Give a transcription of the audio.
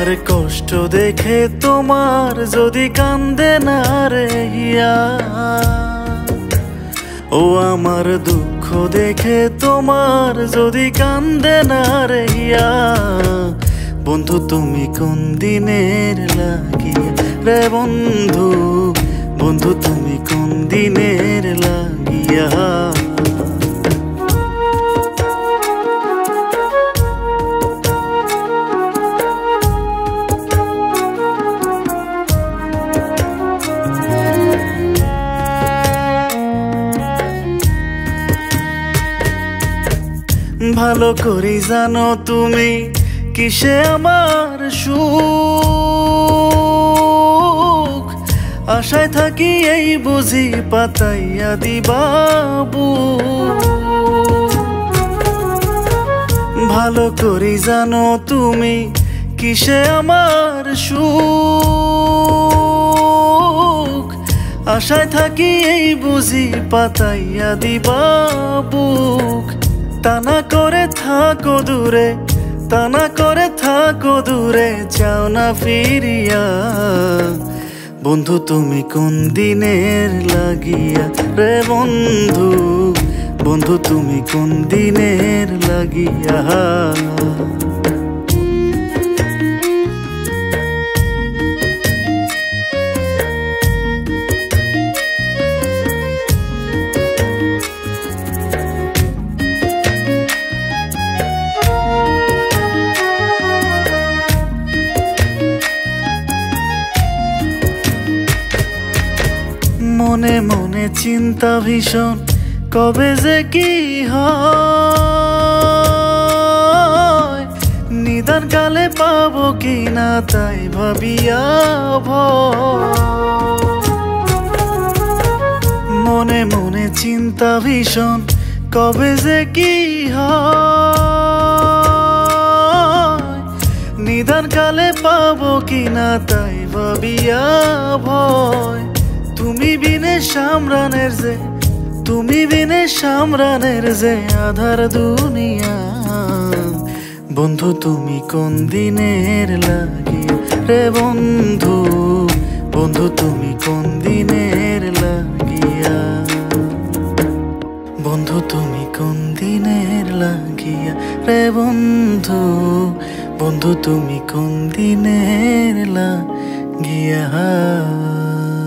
কষ্ট দেখে তোমার যদি কান্দে না রে হিয়া, ও আমার দুঃখ দেখে তোমার যদি কান্দে না রে হিয়া, বন্ধু তুমি কোন দিনের লাগিয়া রে বন্ধু, বন্ধু তুমি কোন দিনের লাগিয়া। ভালো করে জানো তুমি কিসে আমার সুখ, আশায় থাকি এই বুঝি পাতাইয়া দিবাবু। ভালো করে জানো তুমি কিসে আমার সুখ, আশায় থাকি এই বুঝি পাতাইয়া দিবাবু। তানা করে থাকো দূরে, তানা করে থাকো দূরে, যাও না ফিরিয়া, বন্ধু তুমি কোন দিনের লাগিয়া রে বন্ধু, বন্ধু তুমি কোন দিনের লাগিয়া। মনে মনে চিন্তা ভীষণ, কবে যে কি হয়, নিদান কালে পাবো কি না তাই ভাবিয়া ভয়। মনে মনে চিন্তা ভীষণ, কবে যে কি হয়, নিদান কালে পাবো কি না তাই ভাবিয়া ভয়। তুমি বিনে সামরানের যে, তুমি বিনে সামরানের যে আধার দুনিয়া, বন্ধু তুমি কোন দিনের লাগিয়া রে বন্ধু, বন্ধু তুমি কোন দিনের লাগিয়া, বন্ধু তুমি কোন দিনের লাগিয়া রে বন্ধু, বন্ধু তুমি কোন দিনের লাগিয়া।